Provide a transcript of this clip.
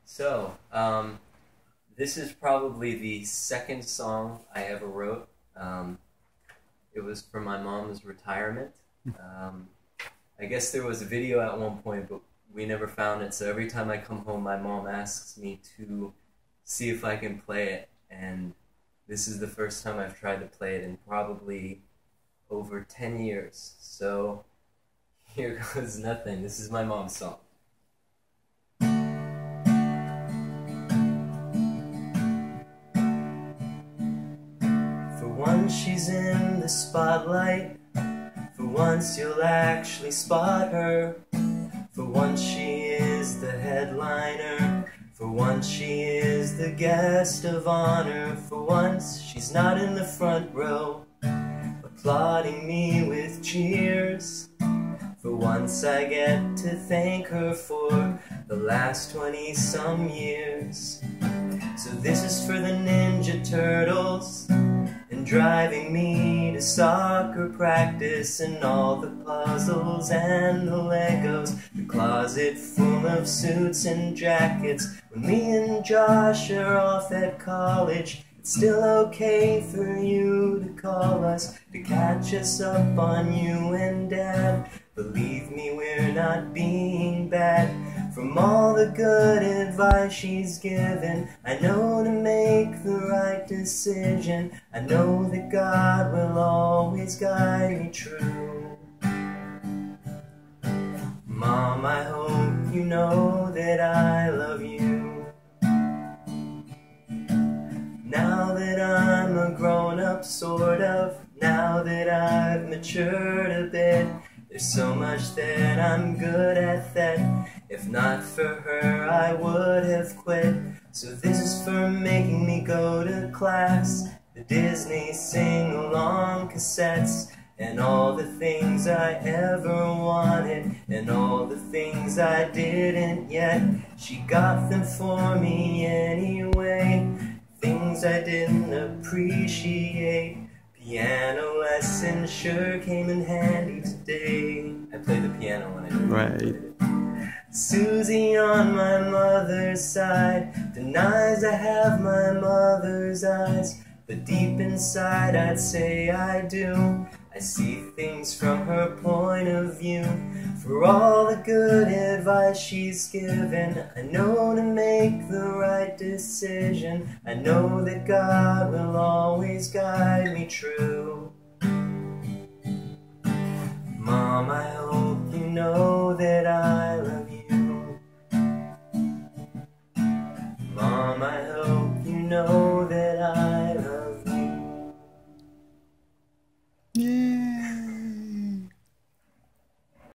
So, this is probably the second song I ever wrote. It was for my mom's retirement. I guess there was a video at one point, but we never found it. So every time I come home, my mom asks me to see if I can play it. And this is the first time I've tried to play it in probably over 10 years. So here goes nothing. This is my mom's song. For once she's in the spotlight. For once you'll actually spot her. For once she is the headliner. For once she is the guest of honor. For once she's not in the front row, applauding me with cheers. For once I get to thank her for the last 20-some years. So this is for the Ninja Turtles, and driving me to soccer practice, and all the puzzles and the Legos, the closet full of suits and jackets. When me and Josh are off at college, it's still okay for you to call us, to catch us up on you and Dad. Believe me, we're not being bad. From all the good advice she's given, I know to make the right decision. I know that God will always guide me true. Mom, I hope you know that I love you. Now that I'm a grown-up, sort of, now that I've matured a bit, there's so much that I'm good at that if not for her I would have quit. So this is for making me go to class, the Disney sing-along cassettes, and all the things I ever wanted, and all the things I didn't yet. She got them for me anyway, things I didn't appreciate. Piano lessons sure came in handy today. I played the piano when I did. Right. Susie on my mother's side denies I have my mother's eyes, but deep inside I'd say I do. I see things from her point of view. For all the good advice she's given, I know to make the right decision. I know that God will always guide me true. Mom, I hope you know that I love you. Mom, I hope you know